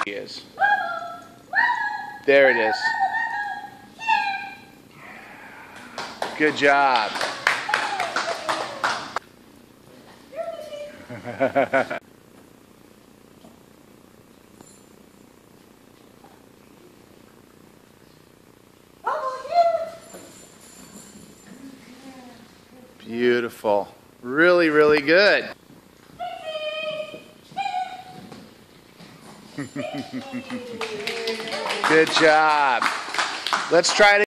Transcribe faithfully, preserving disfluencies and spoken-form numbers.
is. There it is. Good job. Beautiful. Really, really good. Good job. Let's try it again.